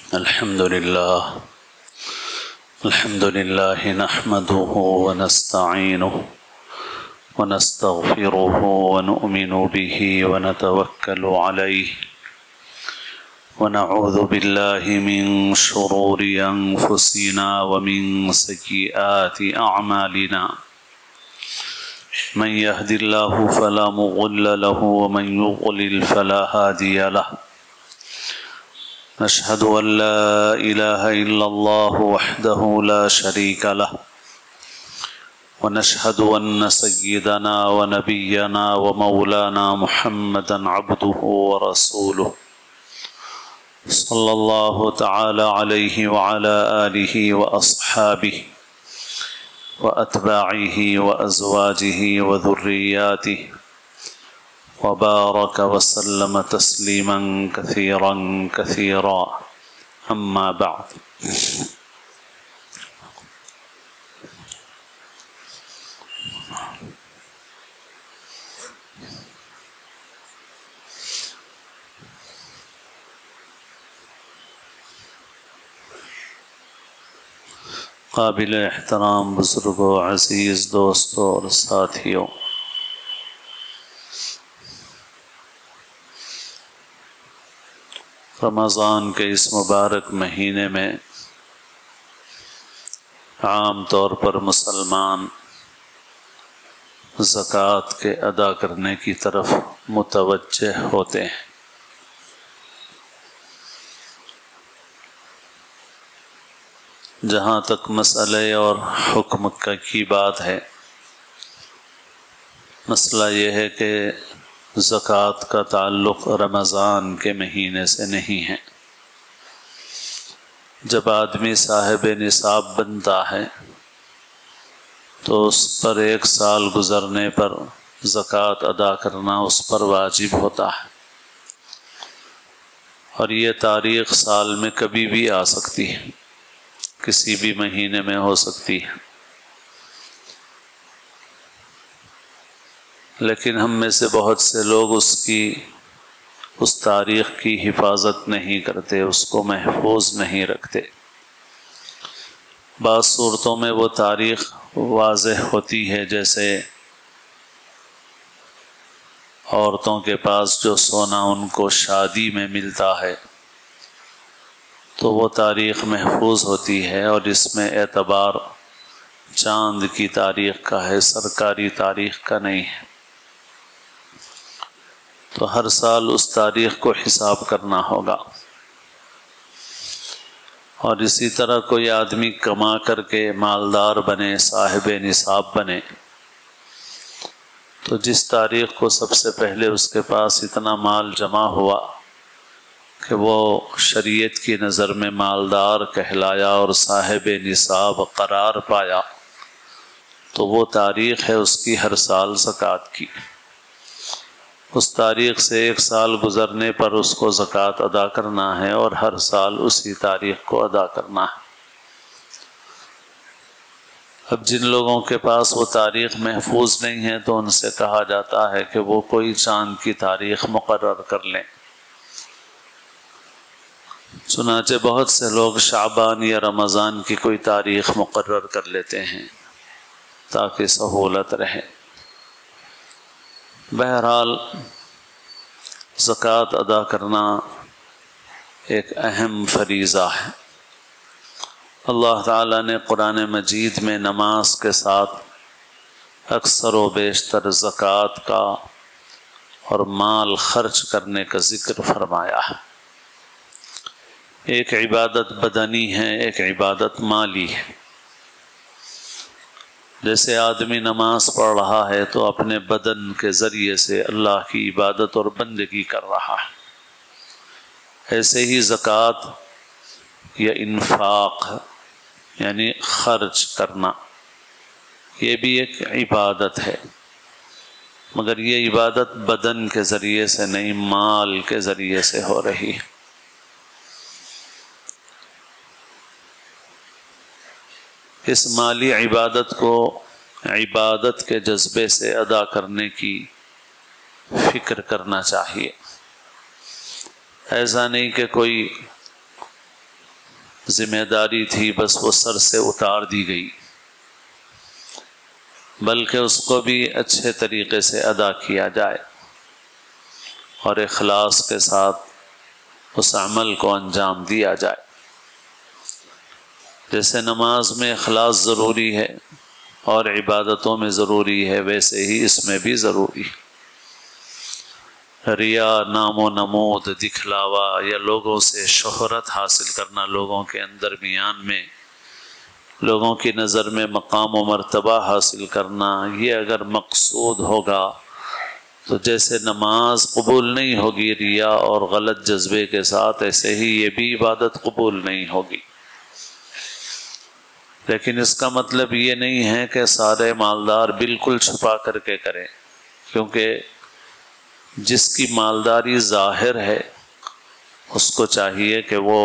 الحمد لله نحمده ونستعينه ونستغفره ونؤمن به ونتوكل عليه ونعوذ بالله من شرور أنفسنا ومن سيئات أعمالنا من يهد الله فلا مضل له ومن يضلل فلا هادي له نشهد أن لا إله إلا الله وحده لا شريك له ونشهد أن سيدنا ونبينا ومولانا محمدا عبده ورسوله صلى الله تعالى عليه وعلى آله وأصحابه وأتباعه وأزواجه وذرياته وبارك وسلم تسليما كثيرا كثيرا أما بعد قابل احترام بزرگوں، عزیز دوستوں اور ساتھیوں، رمضان کے اس مبارک مہینے میں عام طور پر مسلمان زکوٰۃ کے ادا کرنے کی طرف متوجہ ہوتے ہیں۔ جہاں تک مسئلے اور حکم کی بات ہے، مسئلہ یہ ہے کہ زکوٰۃ کا تعلق رمضان کے مہینے سے نہیں ہے۔ جب آدمی صاحب نصاب بنتا ہے تو اس پر 1 سال گزرنے پر زکوٰۃ ادا کرنا اس پر واجب ہوتا ہے، اور یہ تاریخ سال میں کبھی بھی آ سکتی ہے، کسی بھی مہینے میں ہو سکتی ہے، لیکن ہم میں سے بہت سے لوگ اس تاریخ کی حفاظت نہیں کرتے، اس کو محفوظ نہیں رکھتے۔ بعض صورتوں میں وہ تاریخ واضح ہوتی ہے، جیسے عورتوں کے پاس جو سونا ان کو شادی میں ملتا ہے تو وہ تاریخ محفوظ ہوتی ہے، اور اس میں اعتبار چاند کی تاریخ کا ہے، سرکاری تاریخ کا نہیں ہے۔ تو ہر سال اس تاریخ کو حساب کرنا ہوگا۔ اور اسی طرح کوئی آدمی کما کر کے مالدار بنے، صاحب نصاب بنے، تو جس تاریخ کو سب سے پہلے اس کے پاس اتنا مال جمع ہوا کہ وہ شریعت کی نظر میں مالدار کہلایا اور صاحب نصاب قرار پایا، تو وہ تاریخ ہے اس کی ہر سال زکوٰۃ کی۔ اس تاریخ سے 1 سال گزرنے پر اس کو زکوٰۃ ادا کرنا ہے، اور ہر سال اسی تاریخ کو ادا کرنا ہے۔ اب جن لوگوں کے پاس وہ تاریخ محفوظ نہیں ہے تو ان سے کہا جاتا ہے کہ وہ کوئی چاند کی تاریخ مقرر کر لیں۔ چنانچہ بہت سے لوگ شعبان یا رمضان کی کوئی تاریخ مقرر کر لیتے ہیں تاکہ سہولت رہے۔ بہرحال زکوٰۃ ادا کرنا ایک اہم فریضہ ہے۔ اللہ تعالیٰ نے قرآن مجید میں نماز کے ساتھ اکثر و بیشتر زکوٰۃ کا اور مال خرچ کرنے کا ذکر فرمایا ہے۔ ایک عبادت بدنی ہے، ایک عبادت مالی ہے۔ جیسے آدمی نماز پڑھ رہا ہے تو اپنے بدن کے ذریعے سے اللہ کی عبادت اور بندگی کر رہا ہے، ایسے ہی زکوٰۃ یا انفاق یعنی خرچ کرنا یہ بھی ایک عبادت ہے، مگر یہ عبادت بدن کے ذریعے سے نہیں، مال کے ذریعے سے ہو رہی ہے۔ اس مالی عبادت کو عبادت کے جذبے سے ادا کرنے کی فکر کرنا چاہیے۔ ایسا نہیں کہ کوئی ذمہ داری تھی بس وہ سر سے اتار دی گئی، بلکہ اس کو بھی اچھے طریقے سے ادا کیا جائے اور اخلاص کے ساتھ اس عمل کو انجام دیا جائے۔ جیسے نماز میں اخلاص ضروری ہے اور عبادتوں میں ضروری ہے، ویسے ہی اس میں بھی ضروری ہے۔ ریا، نام و نمود، دکھلاوا یا لوگوں سے شہرت حاصل کرنا، لوگوں کے درمیان میں لوگوں کی نظر میں مقام و مرتبہ حاصل کرنا، یہ اگر مقصود ہوگا تو جیسے نماز قبول نہیں ہوگی ریا اور غلط جذبے کے ساتھ، ایسے ہی یہ بھی عبادت قبول نہیں ہوگی۔ لیکن اس کا مطلب یہ نہیں ہے کہ سارے مالدار بالکل چھپا کر کے کریں، کیونکہ جس کی مالداری ظاہر ہے اس کو چاہیے کہ وہ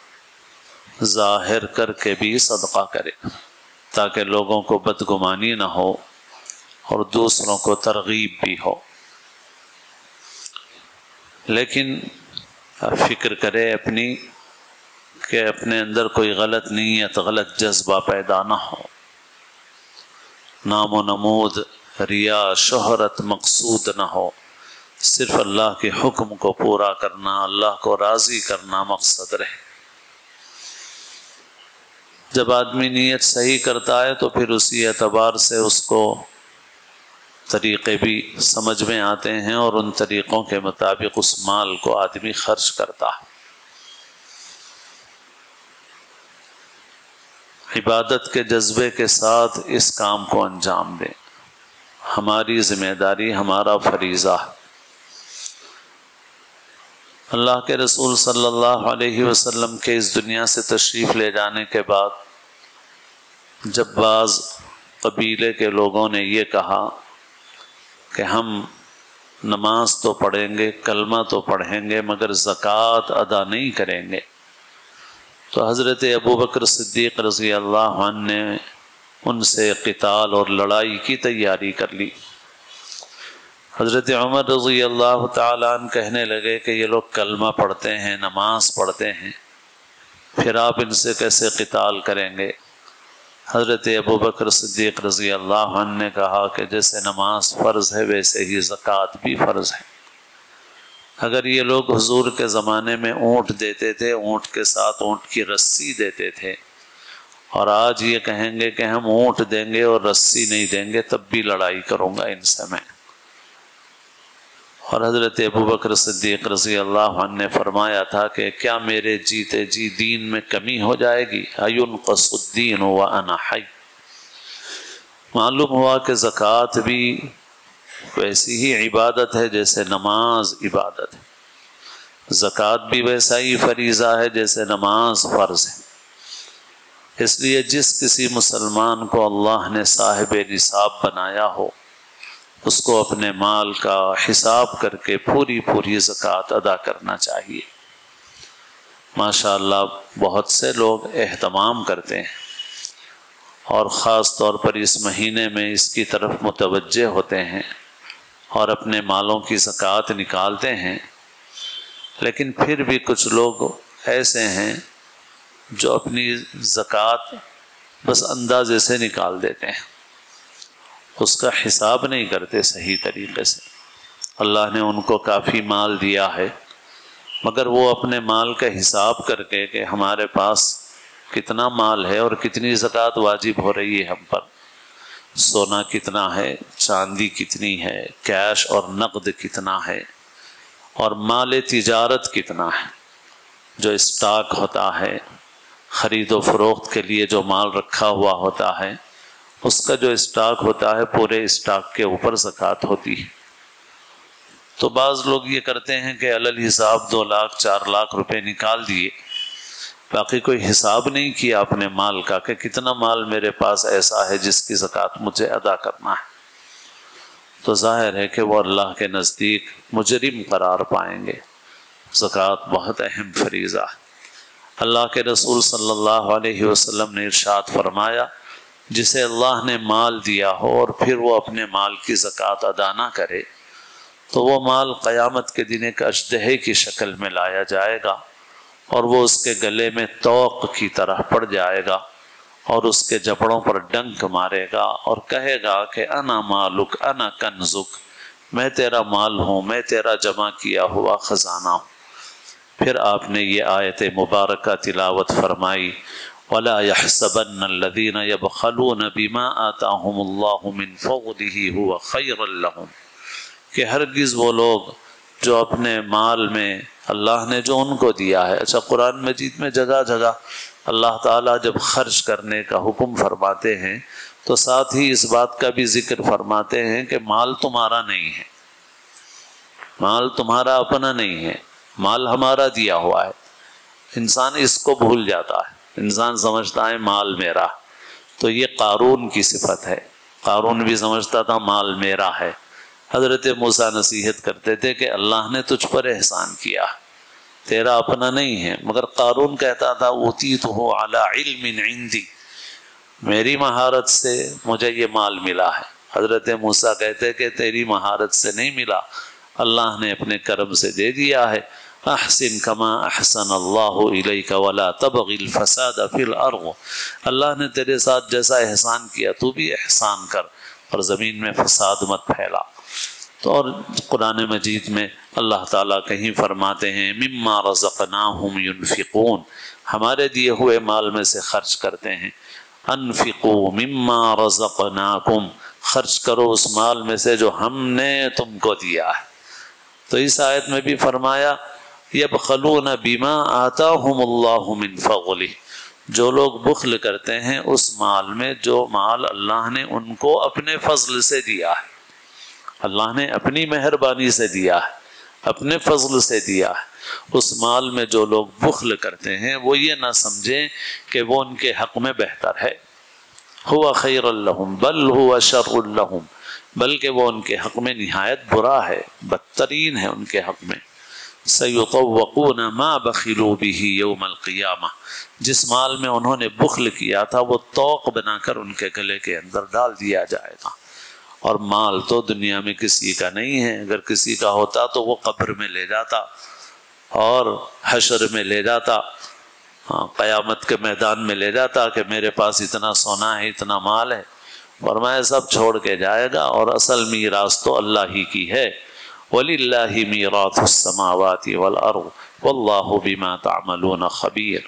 ظاہر کر کے بھی صدقہ کرے تاکہ لوگوں کو بدگمانی نہ ہو اور دوسروں کو ترغیب بھی ہو۔ لیکن فکر کرے اپنی کہ اپنے اندر کوئی غلط نیت، غلط جذبہ پیدا نہ ہو۔ نام و نمود، ریا، شہرت مقصود نہ ہو، صرف اللہ کے حکم کو پورا کرنا، اللہ کو راضی کرنا مقصد رہے۔ جب آدمی نیت صحیح کرتا ہے تو پھر اسی اعتبار سے اس کو طریقے بھی سمجھ میں آتے ہیں اور ان طریقوں کے مطابق اس مال کو آدمی خرچ کرتا ہے۔ عبادت کے جذبے کے ساتھ اس کام کو انجام دیں، ہماری ذمہ داری، ہمارا فریضہ ہے۔ اللہ کے رسول صلی اللہ علیہ وسلم کے اس دنیا سے تشریف لے جانے کے بعد جب بعض قبیلے کے لوگوں نے یہ کہا کہ ہم نماز تو پڑھیں گے، کلمہ تو پڑھیں گے، مگر زکوٰۃ ادا نہیں کریں گے، تو حضرت ابوبکر صدیق رضی اللہ عنہ نے ان سے قتال اور لڑائی کی تیاری کر لی۔ حضرت عمر رضی اللہ تعالیٰ عنہ کہنے لگے کہ یہ لوگ کلمہ پڑھتے ہیں، نماز پڑھتے ہیں، پھر آپ ان سے کیسے قتال کریں گے؟ حضرت ابوبکر صدیق رضی اللہ عنہ نے کہا کہ جیسے نماز فرض ہے ویسے ہی زکوٰۃ بھی فرض ہے۔ اگر یہ لوگ حضور کے زمانے میں اونٹ دیتے تھے، اونٹ کے ساتھ اونٹ کی رسی دیتے تھے، اور آج یہ کہیں گے کہ ہم اونٹ دیں گے اور رسی نہیں دیں گے، تب بھی لڑائی کروں گا ان سے میں۔ اور حضرت ابوبکر صدیق رضی اللہ عنہ نے فرمایا تھا کہ کیا میرے جیتے جی دین میں کمی ہو جائے گی؟ اَيُنْقَصُ الدِّينُ وَأَنَا حَيٌّ۔ معلوم ہوا کہ زکوٰۃ بھی ویسی ہی عبادت ہے جیسے نماز عبادت ہے، زکوٰۃ بھی ویسا ہی فریضہ ہے جیسے نماز فرض ہے۔ اس لیے جس کسی مسلمان کو اللہ نے صاحب نصاب بنایا ہو، اس کو اپنے مال کا حساب کر کے پوری زکوٰۃ ادا کرنا چاہیے۔ ماشاءاللہ بہت سے لوگ اہتمام کرتے ہیں اور خاص طور پر اس مہینے میں اس کی طرف متوجہ ہوتے ہیں اور اپنے مالوں کی زکوٰۃ نکالتے ہیں، لیکن پھر بھی کچھ لوگ ایسے ہیں جو اپنی زکوٰۃ بس اندازے سے نکال دیتے ہیں، اس کا حساب نہیں کرتے صحیح طریقے سے۔ اللہ نے ان کو کافی مال دیا ہے، مگر وہ اپنے مال کا حساب کر کے کہ ہمارے پاس کتنا مال ہے اور کتنی زکوٰۃ واجب ہو رہی ہے ہم پر، سونا کتنا ہے، چاندی کتنی ہے، کیش اور نقد کتنا ہے، اور مال تجارت کتنا ہے، جو اسٹاک ہوتا ہے، خرید و فروخت کے لیے جو مال رکھا ہوا ہوتا ہے، اس کا جو اسٹاک ہوتا ہے پورے اسٹاک کے اوپر زکوٰۃ ہوتی ہے۔ تو بعض لوگ یہ کرتے ہیں کہ علل حساب 2 لاکھ 4 لاکھ روپے نکال دیے، باقی کوئی حساب نہیں کیا اپنے مال کا کہ کتنا مال میرے پاس ایسا ہے جس کی زکوٰۃ مجھے ادا کرنا ہے، تو ظاہر ہے کہ وہ اللہ کے نزدیک مجرم قرار پائیں گے۔ زکوٰۃ بہت اہم فریضہ ہے۔ اللہ کے رسول صلی اللہ علیہ وسلم نے ارشاد فرمایا، جسے اللہ نے مال دیا ہو اور پھر وہ اپنے مال کی زکوٰۃ ادا نہ کرے تو وہ مال قیامت کے دن ایک اژدہے کی شکل میں لایا جائے گا، اور وہ اس کے گلے میں توق کی طرح پڑ جائے گا اور اس کے جبڑوں پر ڈنک مارے گا اور کہے گا کہ انا مالک انا کنزک، میں تیرا مال ہوں، میں تیرا جمع کیا ہوا خزانہ ہوں۔ پھر آپ نے یہ آیت مبارکہ تلاوت فرمائی، وَلَا يَحْسَبَنَّ الَّذِينَ يَبْخَلُونَ بِمَا آتَاهُمُ اللَّهُ مِنْ فَضْلِهِ هُوَ خَيْرًا لَهُمْ، کہ ہرگز وہ لوگ جو اپنے مال میں اللہ نے جو ان کو دیا ہے، اچھا قرآن مجید میں جگہ جگہ اللہ تعالیٰ جب خرچ کرنے کا حکم فرماتے ہیں تو ساتھ ہی اس بات کا بھی ذکر فرماتے ہیں کہ مال تمہارا نہیں ہے، مال تمہارا اپنا نہیں ہے، مال ہمارا دیا ہوا ہے۔ انسان اس کو بھول جاتا ہے، انسان سمجھتا ہے مال میرا، تو یہ قارون کی صفت ہے۔ قارون بھی سمجھتا تھا مال میرا ہے۔ حضرت موسیٰ نصیحت کرتے تھے کہ اللہ نے تجھ پر احسان کیا، تیرا اپنا نہیں ہے، مگر قارون کہتا تھا اوتیتہ علی علم عندی، میری مہارت سے مجھے یہ مال ملا ہے۔ حضرت موسیٰ کہتے کہ تیری مہارت سے نہیں ملا، اللہ نے اپنے کرم سے دے دیا ہے۔ احسن کما احسن اللہ الیک ولا تبغ الفساد فی الارض، اللہ نے تیرے ساتھ جیسا احسان کیا تو بھی احسان کر اور زمین میں فساد مت پھیلا۔ تو اور قرآن مجید میں اللہ تعالیٰ کہیں فرماتے ہیں مما رزقناہم ینفقون، ہمارے دیے ہوئے مال میں سے خرچ کرتے ہیں۔ انفقوا مما رزقناکم، خرچ کرو اس مال میں سے جو ہم نے تم کو دیا ہے۔ تو اس آیت میں بھی فرمایا یبخلون بما آتاہم اللہ من فضلہ، جو لوگ بخل کرتے ہیں اس مال میں جو مال اللہ نے ان کو اپنے فضل سے دیا ہے، اللہ نے اپنی مہربانی سے دیا ہے، اپنے فضل سے دیا ہے۔ اس مال میں جو لوگ بخل کرتے ہیں وہ یہ نہ سمجھیں کہ وہ ان کے حق میں بہتر ہے، ہوا خیر لہم بل ہوا شر لہم، بلکہ وہ ان کے حق میں نہایت برا ہے، بدترین ہے ان کے حق میں۔ سیطوقون ما بخلوا به یوم القیامہ، جس مال میں انہوں نے بخل کیا تھا وہ طوق بنا کر ان کے گلے کے اندر ڈال دیا جائے گا۔ اور مال تو دنیا میں کسی کا نہیں ہے، اگر کسی کا ہوتا تو وہ قبر میں لے جاتا اور حشر میں لے جاتا، قیامت کے میدان میں لے جاتا کہ میرے پاس اتنا سونا ہے، اتنا مال ہے، فرمایا سب چھوڑ کے جائے گا، اور اصل میراث تو اللہ ہی کی ہے۔ وَلِلَّهِ مِيرَاثُ السَّمَاوَاتِ وَالْأَرْضِ وَاللَّهُ بِمَا تَعْمَلُونَ خَبِيرٌ۔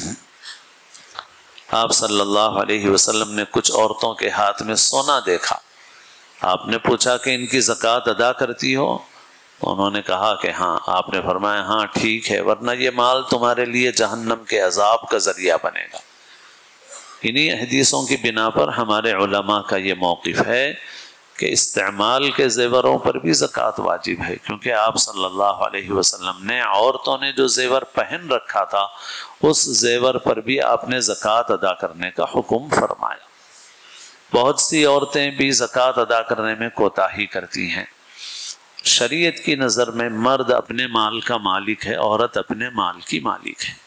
آپ صلی اللہ علیہ وسلم نے کچھ عورتوں کے ہاتھ میں سونا دیکھا، آپ نے پوچھا کہ ان کی زکوٰۃ ادا کرتی ہو؟ انہوں نے کہا کہ ہاں۔ آپ نے فرمایا ہاں ٹھیک ہے، ورنہ یہ مال تمہارے لیے جہنم کے عذاب کا ذریعہ بنے گا۔ انہی حدیثوں کی بنا پر ہمارے علماء کا یہ موقف ہے کہ استعمال کے زیوروں پر بھی زکوٰۃ واجب ہے، کیونکہ آپ صلی اللہ علیہ وسلم نے عورتوں نے جو زیور پہن رکھا تھا اس زیور پر بھی آپ نے زکوٰۃ ادا کرنے کا حکم فرمایا۔ بہت سی عورتیں بھی زکوٰۃ ادا کرنے میں کوتاہی کرتی ہیں۔ شریعت کی نظر میں مرد اپنے مال کا مالک ہے، عورت اپنے مال کی مالک ہے،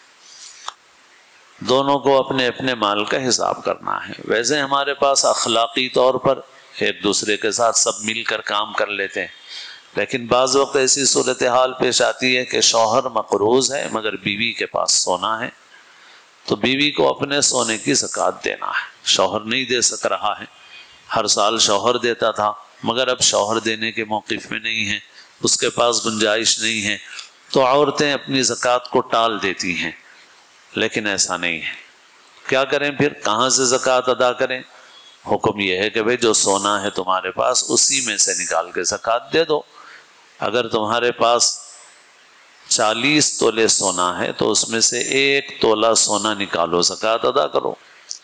دونوں کو اپنے اپنے مال کا حساب کرنا ہے۔ ویسے ہمارے پاس اخلاقی طور پر ایک دوسرے کے ساتھ سب مل کر کام کر لیتے ہیں، لیکن بعض وقت ایسی صورتحال پیش آتی ہے کہ شوہر مقروض ہے مگر بیوی کے پاس سونا ہے، تو بیوی کو اپنے سونے کی زکوٰۃ دینا ہے۔ شوہر نہیں دے سک رہا ہے، ہر سال شوہر دیتا تھا مگر اب شوہر دینے کے موقف میں نہیں ہے، اس کے پاس گنجائش نہیں ہے، تو عورتیں اپنی زکوٰۃ کو ٹال دیتی ہیں، لیکن ایسا نہیں ہے۔ کیا کریں پھر، کہاں سے زکوٰۃ ادا کریں؟ حکم یہ ہے کہ بھئی جو سونا ہے تمہارے پاس اسی میں سے نکال کے زکوٰۃ دے دو۔ اگر تمہارے پاس 40 تولے سونا ہے تو اس میں سے 1 تولہ سونا نکالو، زکوٰۃ ادا کرو۔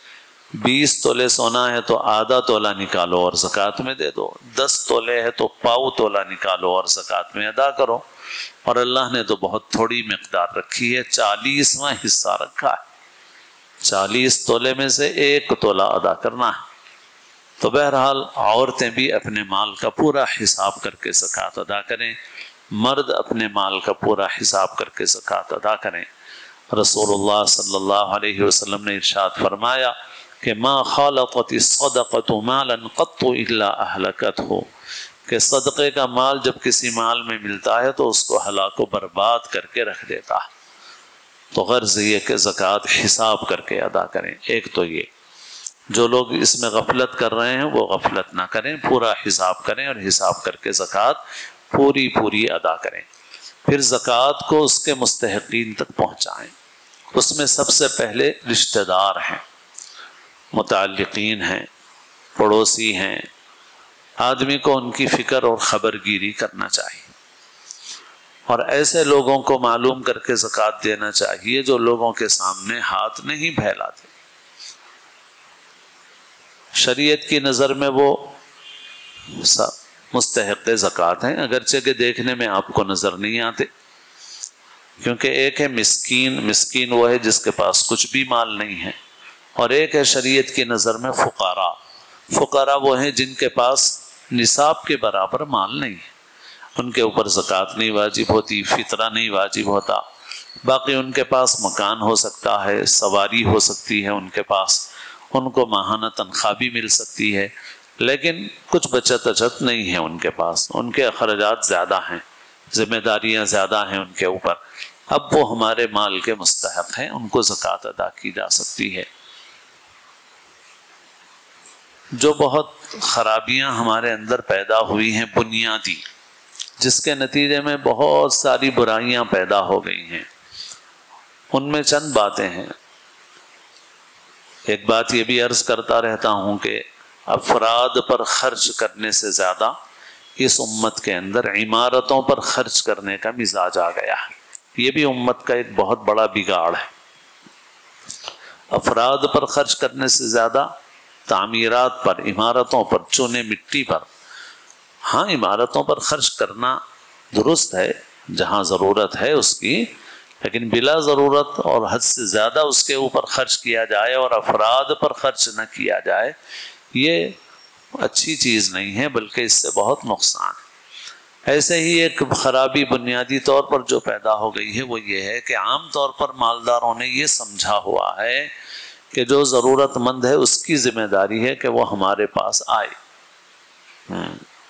20 تولے سونا ہے تو آدھا تولہ نکالو اور زکوٰۃ میں دے دو۔ 10 تولے ہے تو پاؤ تولہ نکالو اور زکوٰۃ میں ادا کرو۔ اور اللہ نے تو بہت تھوڑی مقدار رکھی ہے، 40واں حصہ رکھا ہے، 40 تولے میں سے 1 تولہ ادا کرنا ہے۔ تو بہرحال عورتیں بھی اپنے مال کا پورا حساب کر کے زکوٰۃ ادا کریں، مرد اپنے مال کا پورا حساب کر کے زکوٰۃ ادا کریں۔ رسول اللہ صلی اللہ علیہ وسلم نے ارشاد فرمایا کہ ما خالطت الصدقۃ مالا قط الا اہلکتہ، کہ صدقے کا مال جب کسی مال میں ملتا ہے تو اس کو ہلاک و برباد کر کے رکھ دیتا ہے۔ تو غرض یہ کہ زکوٰۃ حساب کر کے ادا کریں۔ ایک تو یہ، جو لوگ اس میں غفلت کر رہے ہیں وہ غفلت نہ کریں، پورا حساب کریں اور حساب کر کے زکوٰۃ پوری ادا کریں۔ پھر زکوٰۃ کو اس کے مستحقین تک پہنچائیں۔ اس میں سب سے پہلے رشتہ دار ہیں، متعلقین ہیں، پڑوسی ہیں، آدمی کو ان کی فکر اور خبر گیری کرنا چاہیے، اور ایسے لوگوں کو معلوم کر کے زکوٰۃ دینا چاہیے جو لوگوں کے سامنے ہاتھ نہیں پھیلاتے۔ شریعت کی نظر میں وہ مستحق زکوٰۃ ہیں، اگرچہ کہ دیکھنے میں آپ کو نظر نہیں آتے، کیونکہ ایک ہے مسکین وہ ہے جس کے پاس کچھ بھی مال نہیں ہے، اور ایک ہے شریعت کی نظر میں فقراء وہ ہیں جن کے پاس نصاب کے برابر مال نہیں ہے، ان کے اوپر زکوٰۃ نہیں واجب ہوتی، فطرہ نہیں واجب ہوتا، باقی ان کے پاس مکان ہو سکتا ہے، سواری ہو سکتی ہے ان کے پاس، ان کو ماہانہ تنخواہ بھی مل سکتی ہے، لیکن کچھ بچت نہیں ہے ان کے پاس، ان کے اخراجات زیادہ ہیں، ذمہ داریاں زیادہ ہیں ان کے اوپر، اب وہ ہمارے مال کے مستحق ہیں، ان کو زکوٰۃ ادا کی جا سکتی ہے۔ جو بہت خرابیاں ہمارے اندر پیدا ہوئی ہیں بنیادی، جس کے نتیجے میں بہت ساری برائیاں پیدا ہو گئی ہیں، ان میں چند باتیں ہیں۔ ایک بات یہ بھی عرض کرتا رہتا ہوں کہ افراد پر خرچ کرنے سے زیادہ اس امت کے اندر عمارتوں پر خرچ کرنے کا مزاج آ گیا ہے، یہ بھی امت کا ایک بہت بڑا بگاڑ ہے۔ افراد پر خرچ کرنے سے زیادہ تعمیرات پر، عمارتوں پر، چونے مٹی پر۔ ہاں، عمارتوں پر خرچ کرنا درست ہے جہاں ضرورت ہے اس کی، لیکن بلا ضرورت اور حد سے زیادہ اس کے اوپر خرچ کیا جائے اور افراد پر خرچ نہ کیا جائے، یہ اچھی چیز نہیں ہے، بلکہ اس سے بہت نقصان ہے۔ ایسے ہی ایک خرابی بنیادی طور پر جو پیدا ہو گئی ہے وہ یہ ہے کہ عام طور پر مالداروں نے یہ سمجھا ہوا ہے کہ جو ضرورت مند ہے اس کی ذمہ داری ہے کہ وہ ہمارے پاس آئے۔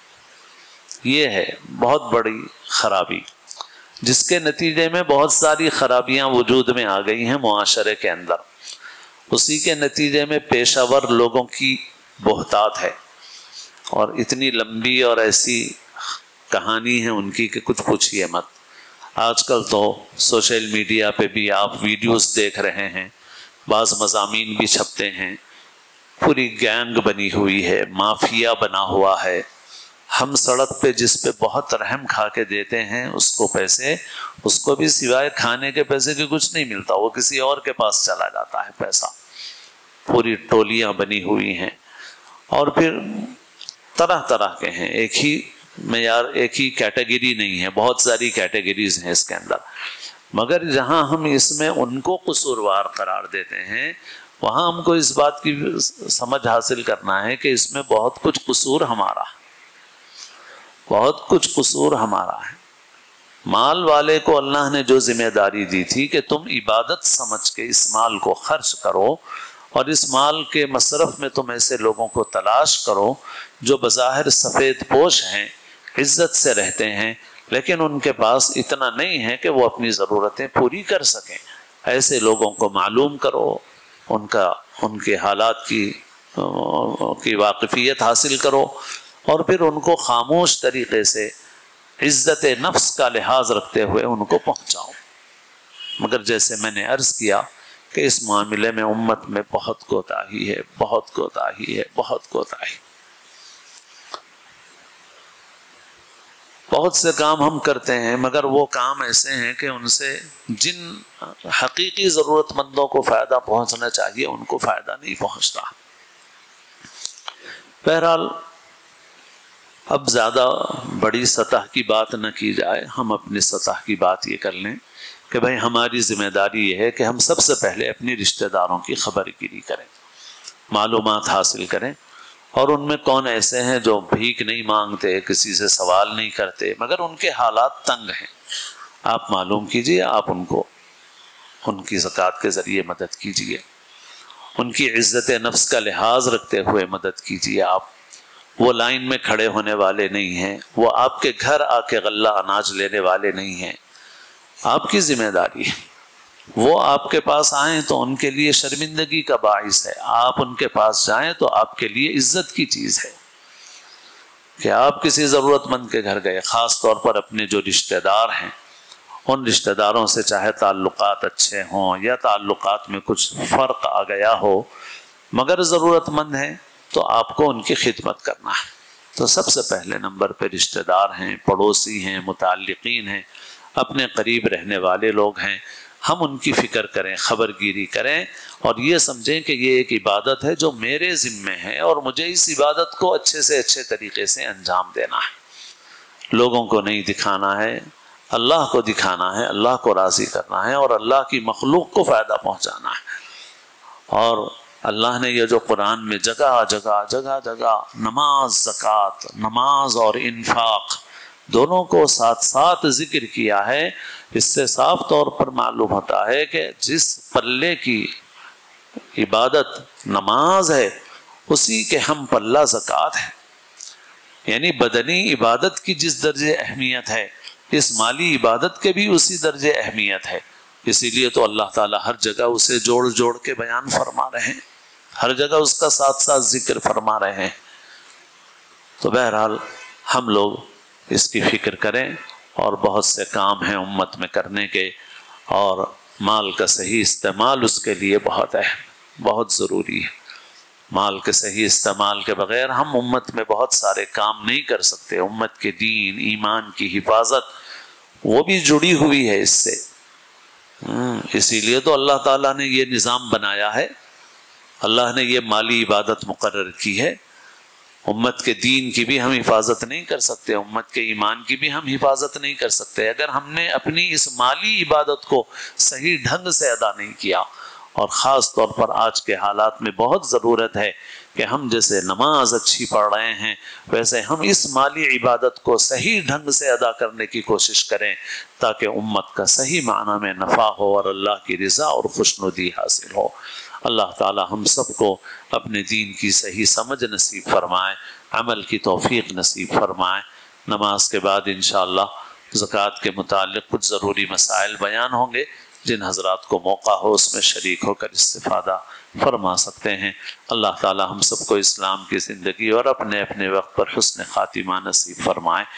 یہ ہے بہت بڑی خرابی، جس کے نتیجے میں بہت ساری خرابیاں وجود میں آ گئی ہیں معاشرے کے اندر۔ اسی کے نتیجے میں پیشہ ور لوگوں کی بہتات ہے، اور اتنی لمبی اور ایسی کہانی ہے ان کی کہ کچھ پوچھئے مت۔ آج کل تو سوشل میڈیا پہ بھی آپ ویڈیوز دیکھ رہے ہیں، بعض مضامین بھی چھپتے ہیں، پوری گینگ بنی ہوئی ہے، مافیا بنا ہوا ہے۔ ہم سڑک پہ جس پہ بہت رحم کھا کے دیتے ہیں اس کو پیسے، اس کو بھی سوائے کھانے کے پیسے کے کچھ نہیں ملتا، وہ کسی اور کے پاس چلا جاتا ہے پیسہ۔ پوری ٹولیاں بنی ہوئی ہیں، اور پھر طرح طرح کے ہیں، ایک ہی معیار، ایک ہی کیٹیگری نہیں ہے، بہت ساری کیٹیگریز ہیں اس کے اندر۔ مگر جہاں ہم اس میں ان کو قصوروار قرار دیتے ہیں، وہاں ہم کو اس بات کی سمجھ حاصل کرنا ہے کہ اس میں بہت کچھ قصور ہمارا ہے، بہت کچھ قصور ہمارا ہے۔ مال والے کو اللہ نے جو ذمہ داری دی تھی کہ تم عبادت سمجھ کے اس مال کو خرچ کرو، اور اس مال کے مصرف میں تم ایسے لوگوں کو تلاش کرو جو بظاہر سفید پوش ہیں، عزت سے رہتے ہیں، لیکن ان کے پاس اتنا نہیں ہے کہ وہ اپنی ضرورتیں پوری کر سکیں۔ ایسے لوگوں کو معلوم کرو، ان کے حالات کی واقفیت حاصل کرو، اور پھر ان کو خاموش طریقے سے عزت نفس کا لحاظ رکھتے ہوئے ان کو پہنچاؤ۔ مگر جیسے میں نے عرض کیا کہ اس معاملے میں امت میں بہت کوتاہی ہے، بہت کوتاہی ہے، بہت کوتاہی۔ بہت سے کام ہم کرتے ہیں، مگر وہ کام ایسے ہیں کہ ان سے جن حقیقی ضرورت مندوں کو فائدہ پہنچنا چاہیے ان کو فائدہ نہیں پہنچتا۔ بہرحال اب زیادہ بڑی سطح کی بات نہ کی جائے، ہم اپنی سطح کی بات یہ کر لیں کہ بھئی ہماری ذمہ داری یہ ہے کہ ہم سب سے پہلے اپنی رشتہ داروں کی خبر گیری کریں، معلومات حاصل کریں، اور ان میں کون ایسے ہیں جو بھیک نہیں مانگتے، کسی سے سوال نہیں کرتے، مگر ان کے حالات تنگ ہیں، آپ معلوم کیجئے، آپ ان کو ان کی زکوٰۃ کے ذریعے مدد کیجئے، ان کی عزت نفس کا لحاظ رکھتے ہوئے مدد کیجئے۔ آپ وہ لائن میں کھڑے ہونے والے نہیں ہیں، وہ آپ کے گھر آ کے غلہ اناج لینے والے نہیں ہیں، آپ کی ذمہ داری ہے وہ آپ کے پاس آئیں تو ان کے لیے شرمندگی کا باعث ہے، آپ ان کے پاس جائیں تو آپ کے لیے عزت کی چیز ہے کہ آپ کسی ضرورت مند کے گھر گئے، خاص طور پر اپنے جو رشتہ دار ہیں ان رشتہ داروں سے چاہے تعلقات اچھے ہوں یا تعلقات میں کچھ فرق آ گیا ہو مگر ضرورت مند ہیں تو آپ کو ان کی خدمت کرنا ہے۔ تو سب سے پہلے نمبر پہ رشتہ دار ہیں، پڑوسی ہیں، متعلقین ہیں، اپنے قریب رہنے والے لوگ ہیں، ہم ان کی فکر کریں، خبر گیری کریں اور یہ سمجھیں کہ یہ ایک عبادت ہے جو میرے ذمے ہے اور مجھے اس عبادت کو اچھے سے اچھے طریقے سے انجام دینا ہے۔ لوگوں کو نہیں دکھانا ہے، اللہ کو دکھانا ہے، اللہ کو راضی کرنا ہے اور اللہ کی مخلوق کو فائدہ پہنچانا ہے۔ اور اللہ نے یہ جو قرآن میں جگہ جگہ نماز، زکوٰۃ، نماز اور انفاق دونوں کو ساتھ ساتھ ذکر کیا ہے، اس سے صاف طور پر معلوم ہوتا ہے کہ جس پلے کی عبادت نماز ہے اسی کے ہم پلہ زکوٰۃ ہے، یعنی بدنی عبادت کی جس درجے اہمیت ہے اس مالی عبادت کے بھی اسی درجے اہمیت ہے۔ اسی لیے تو اللہ تعالیٰ ہر جگہ اسے جوڑ جوڑ کے بیان فرما رہے ہیں، ہر جگہ اس کا ساتھ ساتھ ذکر فرما رہے ہیں۔ تو بہرحال ہم لوگ اس کی فکر کریں اور بہت سے کام ہیں امت میں کرنے کے، اور مال کا صحیح استعمال اس کے لیے بہت اہم، بہت ضروری ہے۔ مال کے صحیح استعمال کے بغیر ہم امت میں بہت سارے کام نہیں کر سکتے۔ امت کے دین، ایمان کی حفاظت وہ بھی جڑی ہوئی ہے اس سے۔ اسی لیے تو اللہ تعالیٰ نے یہ نظام بنایا ہے، اللہ نے یہ مالی عبادت مقرر کی ہے۔ امت کے دین کی بھی ہم حفاظت نہیں کر سکتے، امت کے ایمان کی بھی ہم حفاظت نہیں کر سکتے اگر ہم نے اپنی اس مالی عبادت کو صحیح ڈھنگ سے ادا نہیں کیا۔ اور خاص طور پر آج کے حالات میں بہت ضرورت ہے کہ ہم جیسے نماز اچھی پڑھ رہے ہیں ویسے ہم اس مالی عبادت کو صحیح ڈھنگ سے ادا کرنے کی کوشش کریں تاکہ امت کا صحیح معنی میں نفع ہو اور اللہ کی رضا اور خوشنودی حاصل ہو۔ اللہ تعالی ہم سب کو اپنے دین کی صحیح سمجھ نصیب فرمائے، عمل کی توفیق نصیب فرمائے۔ نماز کے بعد انشاءاللہ زکوٰۃ کے متعلق کچھ ضروری مسائل بیان ہوں گے، جن حضرات کو موقع ہو اس میں شریک ہو کر استفادہ فرما سکتے ہیں۔ اللہ تعالی ہم سب کو اسلام کی زندگی اور اپنے اپنے وقت پر حسن خاتمہ نصیب فرمائے۔